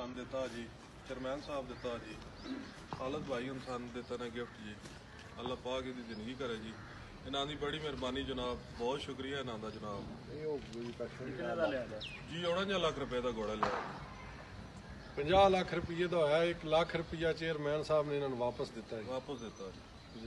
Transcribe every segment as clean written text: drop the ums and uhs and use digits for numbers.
सन दिता जी, चेयरमैन साहब दिता जी, खालद भाई हम सन दिता ने गिफ्ट जी। अल्लाह पाक इहदी जिंदगी करे जी। इन्हां दी बड़ी मेहरबानी जनाब, बहुत शुक्रिया इन्हां दा जनाब जी। 19 लाख रुपए का घोड़ा लिया, 50 लाख रुपये का होया। 1 लाख रुपया चेयरमैन साहब ने इन्होंने वापस दिता है। वापस दिता जी।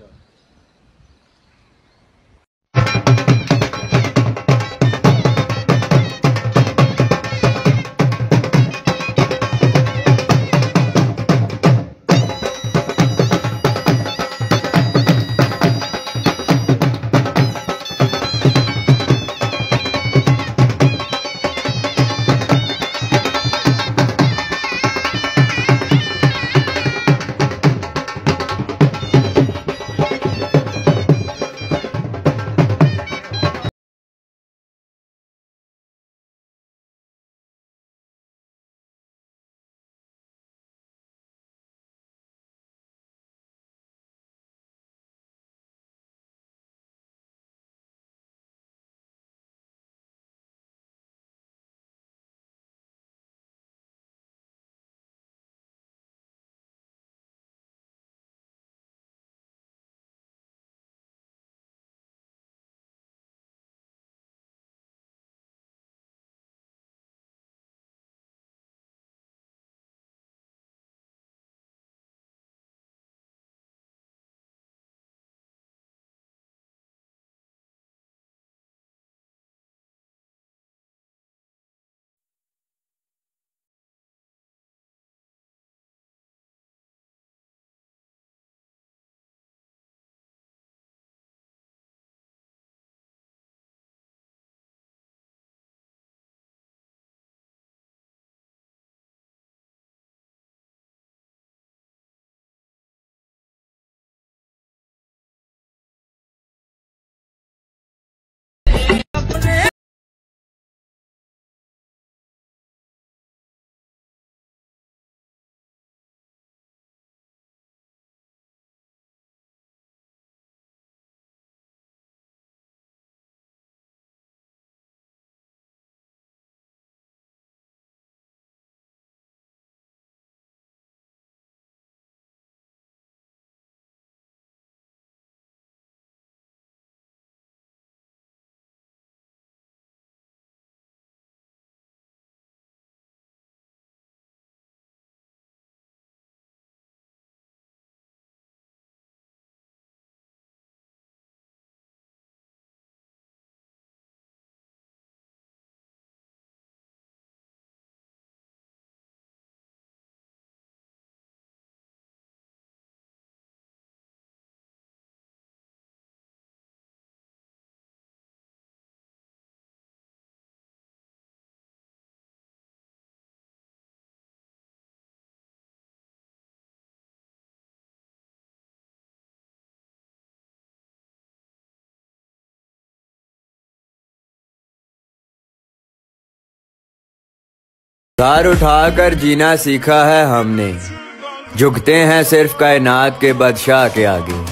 सर उठाकर जीना सीखा है हमने, झुकते हैं सिर्फ कायनात के बादशाह के आगे।